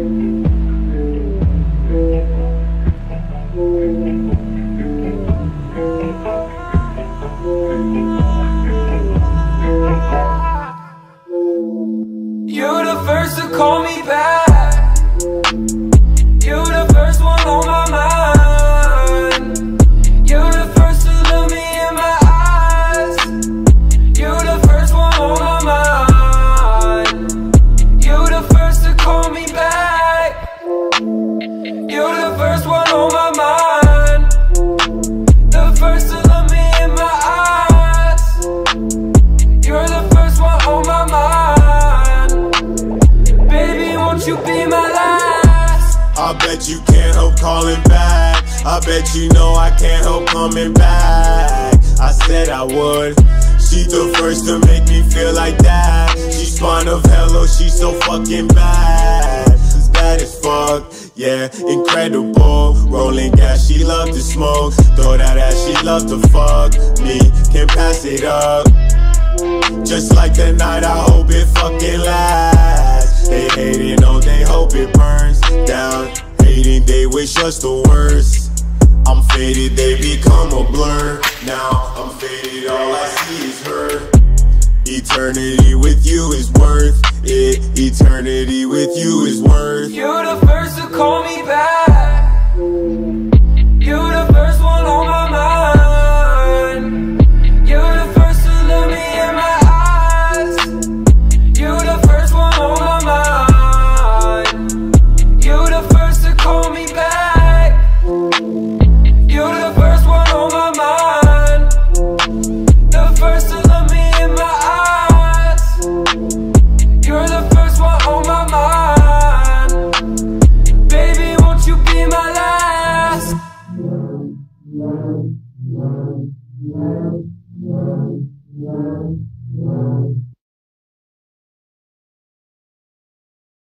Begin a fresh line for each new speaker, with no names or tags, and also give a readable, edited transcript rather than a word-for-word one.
You're the first to call me back. You're the first one on my mind. You're the first to look me in my eyes. You're the first one on my mind. You're the first to call me back. You're the first one on my mind. The first to look me in my eyes. You're the first one on my mind. Baby, won't you be my last?
I bet you can't help calling back. I bet you know I can't help coming back. I said I would. She's the first to make me feel like that. She's spawn of hello, she's so fucking bad. She's bad as fuck, yeah, incredible. Rolling gas, she love to smoke. Throw that ass, she love to fuck me. Can't pass it up. Just like the night, I hope it fucking lasts. They hate it, no, they hope it burns down. Hating, they wish us the worst. I'm faded, they become a blur. Now I'm faded, all I see is her. Eternity with you is worth it. Eternity with you is worth.
You're the